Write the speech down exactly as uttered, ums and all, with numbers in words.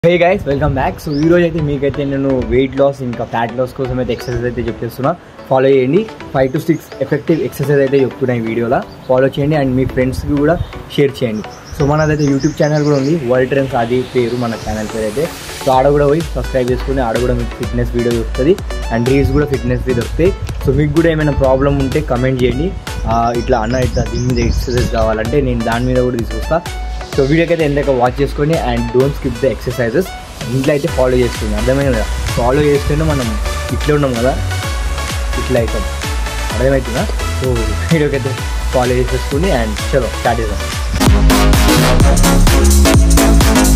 హే guys welcome back. So ఈ రోజు అయితే మీకైతే నేను వెయిట్ లాస్ ఇంకా ఫ్యాట్ లాస్ కోసం అయితే ఎక్సర్సైజ్ అయితే చెప్పేస్తున్నా. ఫాలో చేయండి. Five to six effective exercise అయితే చెప్తున్నా ఈ వీడియోలో. ఫాలో చేయండి అండ్ మీ ఫ్రెండ్స్కి కూడా షేర్ చేయండి. సో మనదైతే యూట్యూబ్ ఛానల్ కూడా ఉంది, వరల్డ్ ట్రెండ్స్ అది పేరు మన ఛానల్ పేరు అయితే. సో ఆడ కూడా పోయి సబ్స్క్రైబ్ చేసుకుని ఆడ కూడా మీకు ఫిట్నెస్ వీడియో దొరుకుతుంది అండ్ రీల్స్ కూడా ఫిట్నెస్ వీడియో దొరుకుతాయి. సో మీకు కూడా ఏమైనా ప్రాబ్లం ఉంటే కమెంట్ చేయండి. ఇట్లా అన్న ఇట్లా దీని మీద ఎక్సర్సైజ్ కావాలంటే నేను దాని మీద కూడా తీసుకొస్తాను. సో వీడియోకి అయితే ఎంతగా వాచ్ చేసుకొని and don't skip the exercises. ఇంట్లో అయితే ఫాలో చేస్తుంది, అర్థమైంది కదా? ఫాలో చేస్తేనే మనం ఇట్లా ఉన్నాం కదా, ఇట్లా అవుతాం, అర్థమవుతుందా? సో వీడియోకి అయితే ఫాలో చేసేసుకుని అండ్ చలో స్టార్ట్ చేద్దాం.